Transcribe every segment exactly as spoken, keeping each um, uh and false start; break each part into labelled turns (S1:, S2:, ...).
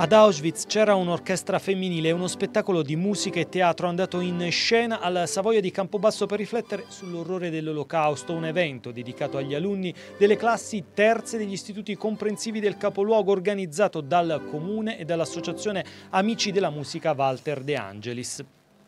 S1: Ad Auschwitz c'era un'orchestra femminile, uno spettacolo di musica e teatro andato in scena al Savoia di Campobasso per riflettere sull'orrore dell'Olocausto, un evento dedicato agli alunni delle classi terze degli istituti comprensivi del capoluogo, organizzato dal Comune e dall'Associazione Amici della Musica Walter De Angelis.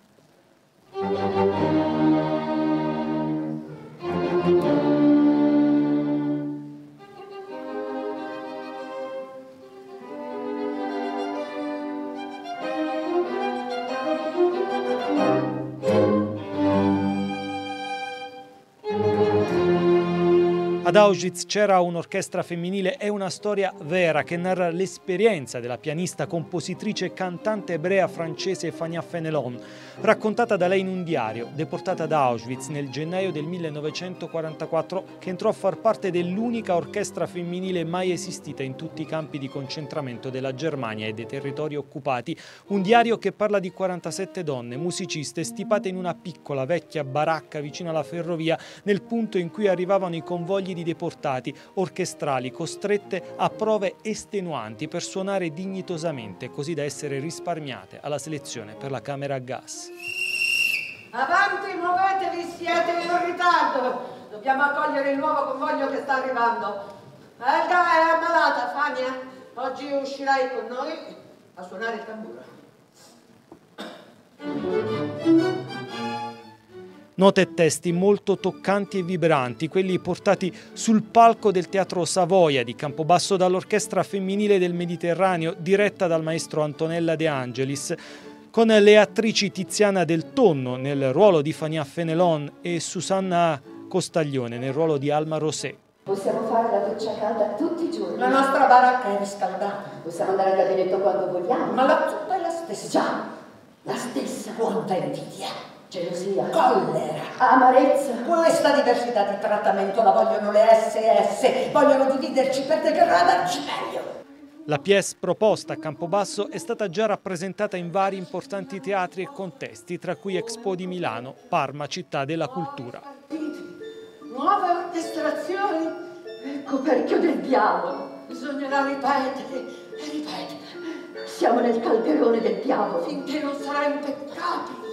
S1: Ad Auschwitz c'era un'orchestra femminile, è una storia vera che narra l'esperienza della pianista, compositrice e cantante ebrea francese Fania Fenelon, raccontata da lei in un diario, deportata ad Auschwitz nel gennaio del millenovecentoquarantaquattro, che entrò a far parte dell'unica orchestra femminile mai esistita in tutti i campi di concentramento della Germania e dei territori occupati. Un diario che parla di quarantasette donne, musiciste, stipate in una piccola vecchia baracca vicino alla ferrovia, nel punto in cui arrivavano i convogli di deportati, orchestrali costrette a prove estenuanti per suonare dignitosamente, così da essere risparmiate alla selezione per la camera a gas.
S2: Avanti, muovetevi, siete in ritardo. Dobbiamo accogliere il nuovo convoglio che sta arrivando. Elga è ammalata, Fania. Oggi uscirai con noi a suonare il tamburo.
S1: Note e testi molto toccanti e vibranti, quelli portati sul palco del Teatro Savoia di Campobasso dall'Orchestra Femminile del Mediterraneo, diretta dal maestro Antonella De Angelis, con le attrici Tiziana Del Tonno nel ruolo di Fania Fenelon e Susanna Costaglione nel ruolo di Alma Rosé.
S3: Possiamo fare la doccia calda tutti i giorni.
S2: La nostra baracca è riscaldata.
S3: Possiamo andare al gabinetto quando vogliamo.
S2: Ma la zuppa è la stessa.
S3: Già, la stessa.
S2: Quanta invidia.
S3: Gelosia,
S2: collera,
S3: amarezza.
S2: Questa diversità di trattamento la vogliono le esse esse, vogliono dividerci per degradarci meglio.
S1: La pièce proposta a Campobasso è stata già rappresentata in vari importanti teatri e contesti, tra cui Expo di Milano, Parma, città della cultura.
S2: Nuove orchestrazioni.
S3: Il coperchio del diavolo.
S2: Bisognerà ripetere e ripetere.
S3: Siamo nel calderone del diavolo.
S2: Finché non sarà impeccabile.